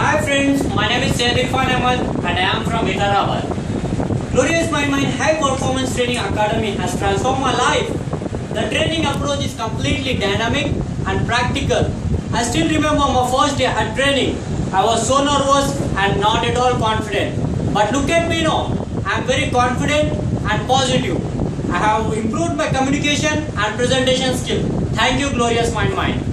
Hi friends, my name is Sayyid Irfan Ahmad and I am from Hyderabad. Glorious Mind High Performance Training Academy has transformed my life. The training approach is completely dynamic and practical. I still remember my first day at training. I was so nervous and not at all confident. But look at me now. I am very confident and positive. I have improved my communication and presentation skill. Thank you, Glorious Mind.